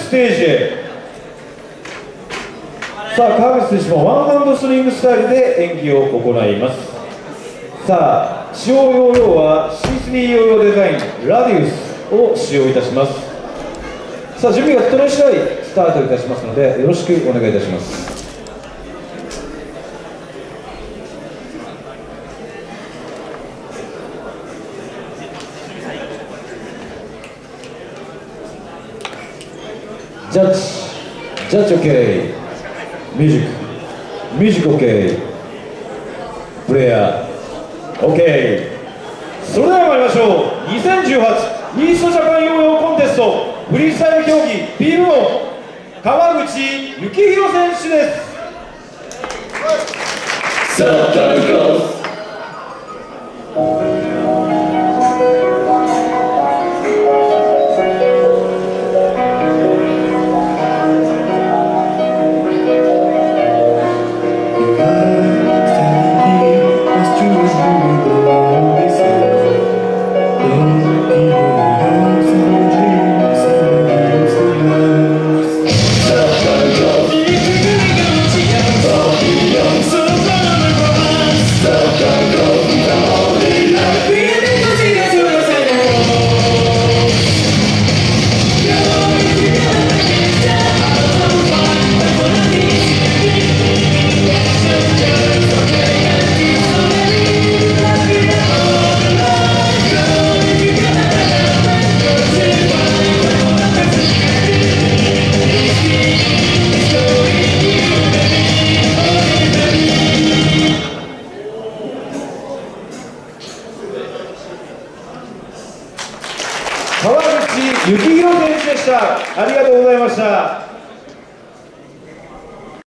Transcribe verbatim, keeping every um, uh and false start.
ステージへ。さあ、川口選手もワンハンドスイングスタイルで演技を行います。さあ、使用ヨーヨーは シースリー ヨーヨーデザインラディウスを使用いたします。さあ、準備が整い次第スタートいたしますので、よろしくお願いいたします。ジャッジ、ジャッジ OK、ミュージック、ミュージック OK、プレイヤー OK。それでは参りましょう。にせんじゅうはちイーストジャパンヨーヨーコンテストフリースタイル競技 ビー部門、川口幸宏選手です。さあ、誰か川口幸宏選手でした。ありがとうございました。